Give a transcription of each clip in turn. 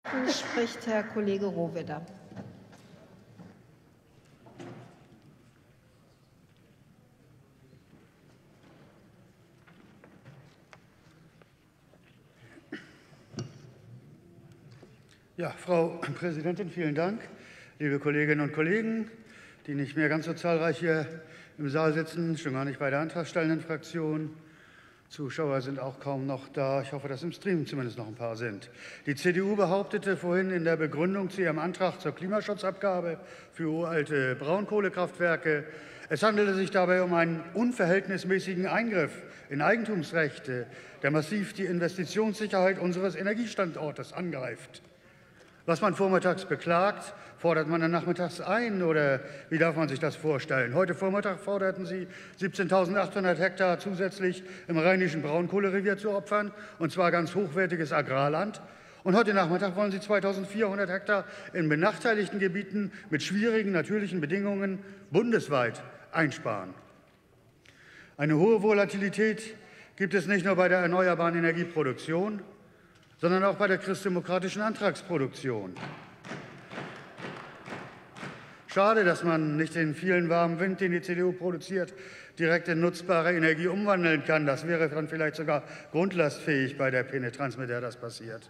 Spricht Herr Kollege Rohwedder. Ja, Frau Präsidentin, vielen Dank. Liebe Kolleginnen und Kollegen, die nicht mehr ganz so zahlreich hier im Saal sitzen, schon gar nicht bei der antragstellenden Fraktion. Zuschauer sind auch kaum noch da. Ich hoffe, dass im Stream zumindest noch ein paar sind. Die CDU behauptete vorhin in der Begründung zu ihrem Antrag zur Klimaschutzabgabe für uralte Braunkohlekraftwerke, es handele sich dabei um einen unverhältnismäßigen Eingriff in Eigentumsrechte, der massiv die Investitionssicherheit unseres Energiestandortes angreift. Was man vormittags beklagt, fordert man dann nachmittags ein, oder wie darf man sich das vorstellen? Heute Vormittag forderten Sie, 17.800 Hektar zusätzlich im rheinischen Braunkohlerevier zu opfern, und zwar ganz hochwertiges Agrarland. Und heute Nachmittag wollen Sie 2.400 Hektar in benachteiligten Gebieten mit schwierigen natürlichen Bedingungen bundesweit einsparen. Eine hohe Volatilität gibt es nicht nur bei der erneuerbaren Energieproduktion, sondern auch bei der christdemokratischen Antragsproduktion. Schade, dass man nicht den vielen warmen Wind, den die CDU produziert, direkt in nutzbare Energie umwandeln kann. Das wäre dann vielleicht sogar grundlastfähig bei der Penetranz, mit der das passiert.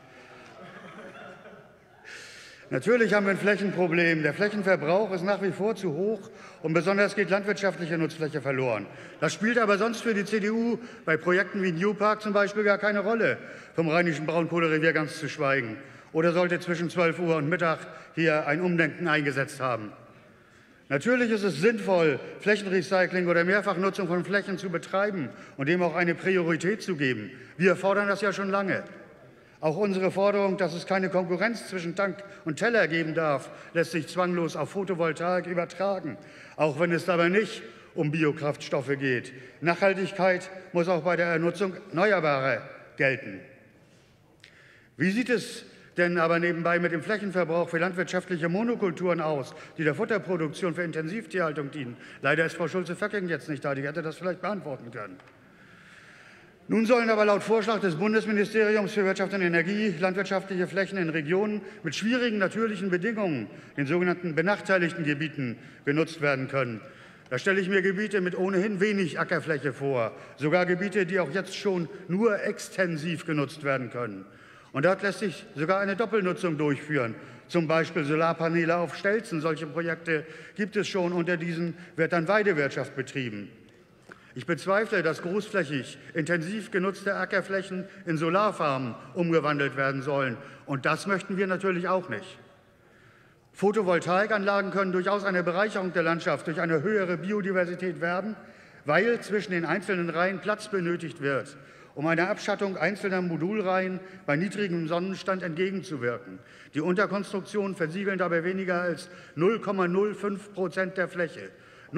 Natürlich haben wir ein Flächenproblem. Der Flächenverbrauch ist nach wie vor zu hoch und besonders geht landwirtschaftliche Nutzfläche verloren. Das spielt aber sonst für die CDU bei Projekten wie New Park zum Beispiel gar keine Rolle, vom rheinischen Braunkohlerevier ganz zu schweigen. Oder sollte zwischen 12 Uhr und Mittag hier ein Umdenken eingesetzt haben. Natürlich ist es sinnvoll, Flächenrecycling oder Mehrfachnutzung von Flächen zu betreiben und dem auch eine Priorität zu geben. Wir fordern das ja schon lange. Auch unsere Forderung, dass es keine Konkurrenz zwischen Tank und Teller geben darf, lässt sich zwanglos auf Photovoltaik übertragen, auch wenn es dabei nicht um Biokraftstoffe geht. Nachhaltigkeit muss auch bei der Nutzung Erneuerbarer gelten. Wie sieht es denn aber nebenbei mit dem Flächenverbrauch für landwirtschaftliche Monokulturen aus, die der Futterproduktion für Intensivtierhaltung dienen? Leider ist Frau Schulze-Vöcking jetzt nicht da, die hätte das vielleicht beantworten können. Nun sollen aber laut Vorschlag des Bundesministeriums für Wirtschaft und Energie landwirtschaftliche Flächen in Regionen mit schwierigen natürlichen Bedingungen, den sogenannten benachteiligten Gebieten, genutzt werden können. Da stelle ich mir Gebiete mit ohnehin wenig Ackerfläche vor, sogar Gebiete, die auch jetzt schon nur extensiv genutzt werden können. Und dort lässt sich sogar eine Doppelnutzung durchführen, zum Beispiel Solarpaneele auf Stelzen. Solche Projekte gibt es schon, unter diesen wird dann Weidewirtschaft betrieben. Ich bezweifle, dass großflächig intensiv genutzte Ackerflächen in Solarfarmen umgewandelt werden sollen. Und das möchten wir natürlich auch nicht. Photovoltaikanlagen können durchaus eine Bereicherung der Landschaft durch eine höhere Biodiversität werden, weil zwischen den einzelnen Reihen Platz benötigt wird, um einer Abschattung einzelner Modulreihen bei niedrigem Sonnenstand entgegenzuwirken. Die Unterkonstruktionen versiegeln dabei weniger als 0,05% der Fläche.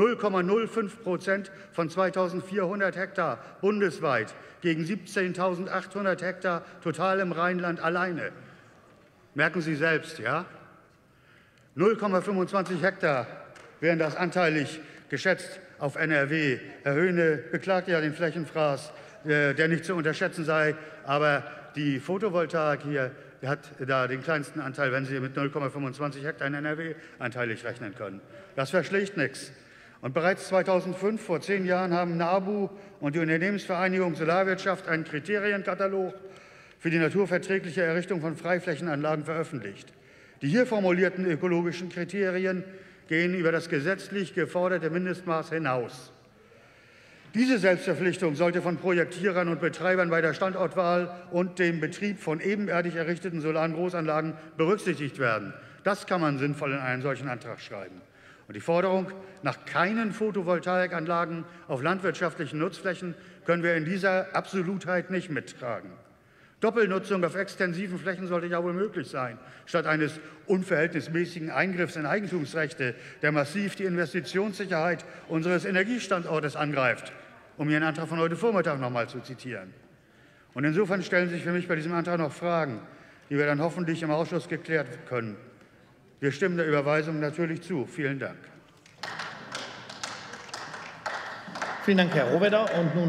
0,05% von 2.400 Hektar bundesweit gegen 17.800 Hektar total im Rheinland alleine. Merken Sie selbst, ja? 0,25 Hektar wären das anteilig geschätzt auf NRW. Herr Höhne beklagt ja den Flächenfraß, der nicht zu unterschätzen sei, aber die Photovoltaik hier hat da den kleinsten Anteil, wenn Sie mit 0,25 Hektar in NRW anteilig rechnen können. Das verschlägt nichts. Und bereits 2005, vor 10 Jahren, haben NABU und die Unternehmensvereinigung Solarwirtschaft einen Kriterienkatalog für die naturverträgliche Errichtung von Freiflächenanlagen veröffentlicht. Die hier formulierten ökologischen Kriterien gehen über das gesetzlich geforderte Mindestmaß hinaus. Diese Selbstverpflichtung sollte von Projektierern und Betreibern bei der Standortwahl und dem Betrieb von ebenerdig errichteten solaren Großanlagen berücksichtigt werden. Das kann man sinnvoll in einen solchen Antrag schreiben. Und die Forderung nach keinen Photovoltaikanlagen auf landwirtschaftlichen Nutzflächen können wir in dieser Absolutheit nicht mittragen. Doppelnutzung auf extensiven Flächen sollte ja wohl möglich sein, statt eines unverhältnismäßigen Eingriffs in Eigentumsrechte, der massiv die Investitionssicherheit unseres Energiestandortes angreift, um Ihren Antrag von heute Vormittag noch einmal zu zitieren. Und insofern stellen sich für mich bei diesem Antrag noch Fragen, die wir dann hoffentlich im Ausschuss geklärt können. Wir stimmen der Überweisung natürlich zu. Vielen Dank. Vielen Dank, Herr Rohwedder. Und nun